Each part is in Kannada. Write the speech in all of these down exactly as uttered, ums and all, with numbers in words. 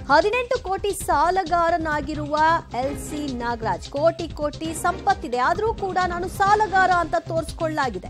ಹದಿನೆಂಟು ಕೋಟಿ ಸಾಲಗಾರನಾಗಿರುವ ಎಲ್ ಸಿ ನಾಗರಾಜ್ ಕೋಟಿ ಕೋಟಿ ಸಂಪತ್ತಿದೆ, ಆದರೂ ಕೂಡ ನಾನು ಸಾಲಗಾರ ಅಂತ ತೋರಿಸಿಕೊಳ್ಳಲಾಗಿದೆ.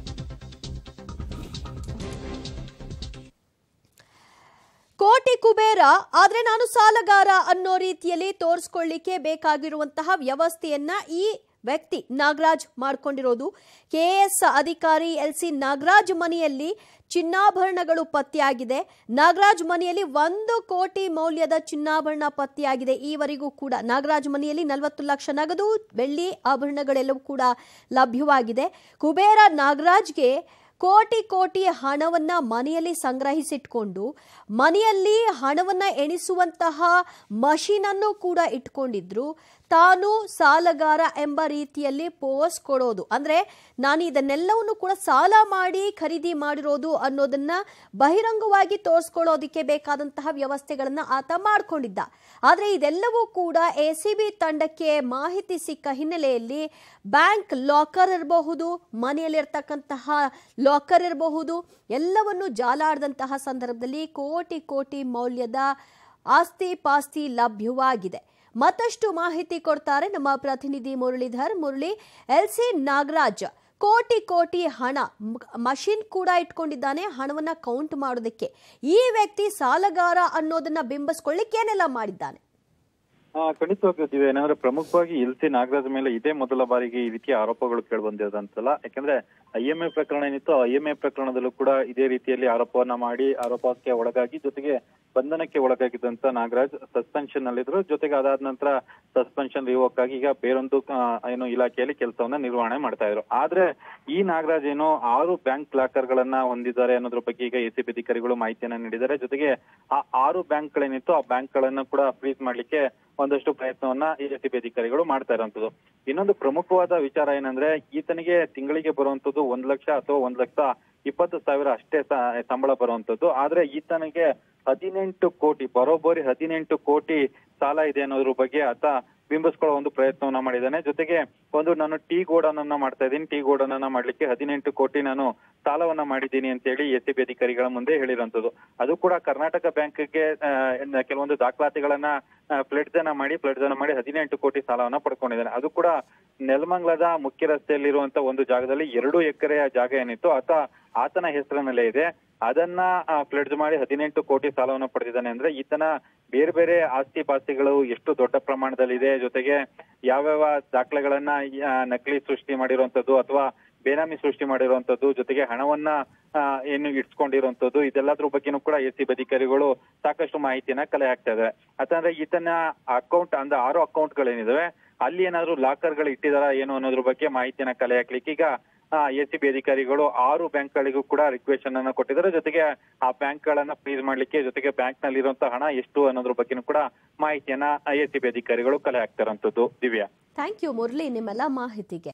ಕೋಟಿ ಕುಬೇರ ಆದ್ರೆ ನಾನು ಸಾಲಗಾರ ಅನ್ನೋ ರೀತಿಯಲ್ಲಿ ತೋರಿಸ್ಕೊಳ್ಳಿಕ್ಕೆ ಬೇಕಾಗಿರುವಂತಹ ವ್ಯವಸ್ಥೆಯನ್ನ ಈ ವ್ಯಕ್ತಿ ನಾಗರಾಜ್ ಮಾಡಿಕೊಂಡಿರೋದು. ಕೆಎಎಸ್ ಅಧಿಕಾರಿ ಎಲ್ ಸಿ ನಾಗರಾಜ್ ಮನೆಯಲ್ಲಿ ಚಿನ್ನಾಭರಣಗಳು ಪತ್ತೆಯಾಗಿದೆ. ನಾಗರಾಜ್ ಮನೆಯಲ್ಲಿ ಒಂದು ಕೋಟಿ ಮೌಲ್ಯದ ಚಿನ್ನಾಭರಣ ಪತ್ತೆಯಾಗಿದೆ. ಈವರೆಗೂ ಕೂಡ ನಾಗರಾಜ್ ಮನೆಯಲ್ಲಿ ನಲವತ್ತು ಲಕ್ಷ ನಗದು, ಬೆಳ್ಳಿ ಆಭರಣಗಳೆಲ್ಲವೂ ಕೂಡ ಲಭ್ಯವಾಗಿದೆ. ಕುಬೇರ ನಾಗರಾಜ್ಗೆ ಕೋಟಿ ಕೋಟಿ ಹಣವನ್ನ ಮನೆಯಲ್ಲಿ ಸಂಗ್ರಹಿಸಿಟ್ಕೊಂಡು ಮನೆಯಲ್ಲಿ ಹಣವನ್ನ ಎಣಿಸುವಂತಹ ಮಷೀನ್ ಅನ್ನು ಕೂಡ ಇಟ್ಕೊಂಡಿದ್ರು. ತಾನು ಸಾಲಗಾರ ಎಂಬ ರೀತಿಯಲ್ಲಿ ಪೋಸ್ ಕೊಡೋದು, ಅಂದ್ರೆ ನಾನು ಇದನ್ನೆಲ್ಲವನ್ನು ಕೂಡ ಸಾಲ ಮಾಡಿ ಖರೀದಿ ಮಾಡಿರೋದು ಅನ್ನೋದನ್ನ ಬಹಿರಂಗವಾಗಿ ತೋರಿಸ್ಕೊಳ್ಳೋದಿಕ್ಕೆ ಬೇಕಾದಂತಹ ವ್ಯವಸ್ಥೆಗಳನ್ನ ಆತ ಮಾಡ್ಕೊಂಡಿದ್ದ. ಆದ್ರೆ ಇದೆಲ್ಲವೂ ಕೂಡ ಎ ಸಿ ಬಿ ತಂಡಕ್ಕೆ ಮಾಹಿತಿ ಸಿಕ್ಕ ಹಿನ್ನೆಲೆಯಲ್ಲಿ ಬ್ಯಾಂಕ್ ಲಾಕರ್ ಇರಬಹುದು, ಮನೆಯಲ್ಲಿರ್ತಕ್ಕಂತಹ ಲಾಕರ್ ಇರಬಹುದು, ಎಲ್ಲವನ್ನು ಜಾಲಾಡದಂತಹ ಸಂದರ್ಭದಲ್ಲಿ ಕೋಟಿ ಕೋಟಿ ಮೌಲ್ಯದ ಆಸ್ತಿ ಪಾಸ್ತಿ ಲಭ್ಯವಾಗಿದೆ. ಮತ್ತಷ್ಟು ಮಾಹಿತಿ ಕೊಡ್ತಾರೆ ನಮ್ಮ ಪ್ರತಿನಿಧಿ ಮುರಳೀಧರ್. ಮುರಳಿ, ಎಲ್ ಸಿ ನಾಗರಾಜ್ ಕೋಟಿ ಕೋಟಿ ಹಣ ಮಷಿನ್ ಕೂಡ ಇಟ್ಕೊಂಡಿದ್ದಾನೆ ಹಣವನ್ನ ಕೌಂಟ್ ಮಾಡೋದಕ್ಕೆ. ಈ ವ್ಯಕ್ತಿ ಸಾಲಗಾರ ಅನ್ನೋದನ್ನ ಬಿಂಬಿಸ್ಕೊಳ್ಳಿಕ್ಕೆ ಏನೆಲ್ಲ ಮಾಡಿದ್ದಾನೆ? ಖಂಡಿತವಾಗಿದ್ದೀವಿ. ಏನಂದ್ರೆ ಪ್ರಮುಖವಾಗಿ ಎಲ್ ಸಿ ನಾಗರಾಜ್ ಮೇಲೆ ಇದೇ ಮೊದಲ ಬಾರಿಗೆ ಈ ರೀತಿಯ ಆರೋಪಗಳು ಕೇಳಿಬಂದಿರೋದಂತಲ್ಲ. ಯಾಕಂದ್ರೆ ಐ ಎಂ ಎ ಪ್ರಕರಣ ಏನಿತ್ತು, ಐ ಎಂ ಎ ಪ್ರಕರಣದಲ್ಲೂ ಕೂಡ ಇದೇ ರೀತಿಯಲ್ಲಿ ಆರೋಪವನ್ನ ಮಾಡಿ ಆರೋಪಕ್ಕೆ ಒಳಗಾಗಿ ಜೊತೆಗೆ ಬಂಧನಕ್ಕೆ ಒಳಗಾಗಿದ್ದಂತ ನಾಗರಾಜ್ ಸಸ್ಪೆನ್ಷನ್ ನಲ್ಲಿದ್ರು. ಜೊತೆಗೆ ಅದಾದ ನಂತರ ಸಸ್ಪೆನ್ಷನ್ ರಿವೋಕ್ ಆಗಿ ಈಗ ಬೇರೊಂದು ಏನು ಇಲಾಖೆಯಲ್ಲಿ ಕೆಲಸವನ್ನ ನಿರ್ವಹಣೆ ಮಾಡ್ತಾ ಇದ್ರು. ಆದ್ರೆ ಈ ನಾಗರಾಜ್ ಏನು ಆರು ಬ್ಯಾಂಕ್ ಲಾಕರ್ ಗಳನ್ನ ಹೊಂದಿದ್ದಾರೆ ಅನ್ನೋದ್ರ ಬಗ್ಗೆ ಈಗ ಎ ಸಿ ಬಿ ಅಧಿಕಾರಿಗಳು ಮಾಹಿತಿಯನ್ನ ನೀಡಿದ್ದಾರೆ. ಜೊತೆಗೆ ಆ ಆರು ಬ್ಯಾಂಕ್ ಗಳೇನಿತ್ತು ಆ ಬ್ಯಾಂಕ್ ಗಳನ್ನ ಕೂಡ ಫ್ರೀಸ್ ಮಾಡ್ಲಿಕ್ಕೆ ಒಂದಷ್ಟು ಪ್ರಯತ್ನವನ್ನ ಎ ಸಿ ಬಿ ಅಧಿಕಾರಿಗಳು ಮಾಡ್ತಾ ಇರುವಂತದ್ದು. ಇನ್ನೊಂದು ಪ್ರಮುಖವಾದ ವಿಚಾರ ಏನಂದ್ರೆ ಈತನಿಗೆ ತಿಂಗಳಿಗೆ ಬರುವಂತದ್ದು ಒಂದ್ ಲಕ್ಷ ಅಥವಾ ಒಂದ್ ಲಕ್ಷ ಇಪ್ಪತ್ತು ಸಾವಿರ ಅಷ್ಟೇ ಸಂಬಳ ಬರುವಂತದ್ದು. ಆದ್ರೆ ಈತನಿಗೆ ಹದಿನೆಂಟು ಕೋಟಿ ಬರೋಬ್ಬರಿ ಹದಿನೆಂಟು ಕೋಟಿ ಸಾಲ ಇದೆ ಅನ್ನೋದ್ರ ಬಗ್ಗೆ ಆತ ಬಿಂಬಿಸ್ಕೊಳ್ಳೋ ಒಂದು ಪ್ರಯತ್ನವನ್ನ ಮಾಡಿದ್ದಾನೆ. ಜೊತೆಗೆ ಒಂದು ನಾನು ಟೀ ಗೋಡನ್ ಅನ್ನ ಮಾಡ್ತಾ ಇದ್ದೀನಿ, ಟೀ ಗೋಡನ್ ಅನ್ನ ಮಾಡ್ಲಿಕ್ಕೆ ಹದಿನೆಂಟು ಕೋಟಿ ನಾನು ಸಾಲವನ್ನ ಮಾಡಿದ್ದೀನಿ ಅಂತ ಹೇಳಿ ಎಸ್ ಸಿ ಬಿ ಅಧಿಕಾರಿಗಳ ಮುಂದೆ ಹೇಳಿರುವಂತದ್ದು. ಅದು ಕೂಡ ಕರ್ನಾಟಕ ಬ್ಯಾಂಕ್ಗೆ ಕೆಲವೊಂದು ದಾಖಲಾತಿಗಳನ್ನ ಪ್ಲೆಡ್ಜ್ ಅನ್ನ ಮಾಡಿ ಪ್ಲೆಡ್ಜ್ ಅನ್ನ ಮಾಡಿ ಹದಿನೆಂಟು ಕೋಟಿ ಸಾಲವನ್ನ ಪಡ್ಕೊಂಡಿದ್ದಾನೆ. ಅದು ಕೂಡ ನೆಲಮಂಗಲದ ಮುಖ್ಯ ರಸ್ತೆಯಲ್ಲಿರುವಂತ ಒಂದು ಜಾಗದಲ್ಲಿ ಎರಡು ಎಕರೆಯ ಜಾಗ ಏನಿತ್ತು ಆತ ಆತನ ಹೆಸರಿನಲ್ಲೇ ಇದೆ. ಅದನ್ನ ಪ್ಲೆಡ್ಜ್ ಮಾಡಿ ಹದಿನೆಂಟು ಕೋಟಿ ಸಾಲವನ್ನು ಪಡೆದಿದ್ದಾನೆ. ಅಂದ್ರೆ ಈತನ ಬೇರೆ ಬೇರೆ ಆಸ್ತಿ ಪಾಸ್ತಿಗಳು ಎಷ್ಟು ದೊಡ್ಡ ಪ್ರಮಾಣದಲ್ಲಿದೆ, ಜೊತೆಗೆ ಯಾವ್ಯಾವ ದಾಖಲೆಗಳನ್ನ ನಕಲಿ ಸೃಷ್ಟಿ ಮಾಡಿರುವಂತದ್ದು ಅಥವಾ ಬೇನಾಮಿ ಸೃಷ್ಟಿ ಮಾಡಿರುವಂತದ್ದು, ಜೊತೆಗೆ ಹಣವನ್ನ ಏನು ಇಟ್ಸ್ಕೊಂಡಿರುವಂತದ್ದು, ಇದೆಲ್ಲದ್ರ ಬಗ್ಗೆನೂ ಕೂಡ ಎಸ್ ಸಿ ಬಿ ಅಧಿಕಾರಿಗಳು ಸಾಕಷ್ಟು ಮಾಹಿತಿಯನ್ನ ಕಲೆ ಹಾಕ್ತಾ ಇದ್ದಾರೆ. ಯಾಕಂದ್ರೆ ಈತನ ಅಕೌಂಟ್ ಅಂದ್ರೆ ಆರು ಅಕೌಂಟ್ ಗಳೇನಿದಾವೆ ಅಲ್ಲಿ ಏನಾದ್ರು ಲಾಕರ್ ಗಳು ಇಟ್ಟಿದಾರ ಏನು ಅನ್ನೋದ್ರ ಬಗ್ಗೆ ಮಾಹಿತಿಯನ್ನ ಕಲೆ ಹಾಕ್ಲಿಕ್ಕೆ ಈಗ ಎ ಸಿ ಬಿ ಅಧಿಕಾರಿಗಳು ಆರು ಬ್ಯಾಂಕ್ ಗಳಿಗೂ ಕೂಡ ರಿಕ್ವೆಸ್ಟ್ ಅನ್ನ ಕೊಟ್ಟಿದ್ದಾರೆ. ಜೊತೆಗೆ ಆ ಬ್ಯಾಂಕ್ ಗಳನ್ನ ಫ್ರೀಸ್ ಮಾಡ್ಲಿಕ್ಕೆ, ಜೊತೆಗೆ ಬ್ಯಾಂಕ್ ನಲ್ಲಿ ಇರುವಂತಹ ಹಣ ಎಷ್ಟು ಅನ್ನೋದ್ರ ಬಗ್ಗೆನೂ ಕೂಡ ಮಾಹಿತಿಯನ್ನ ಎ ಸಿ ಬಿ ಅಧಿಕಾರಿಗಳು ಕಲೆ ಹಾಕ್ತಾರಂತದ್ದು. ದಿವ್ಯಾ, ಥ್ಯಾಂಕ್ ಯು ಮುರಳಿ ನಿಮ್ಮೆಲ್ಲ ಮಾಹಿತಿಗೆ.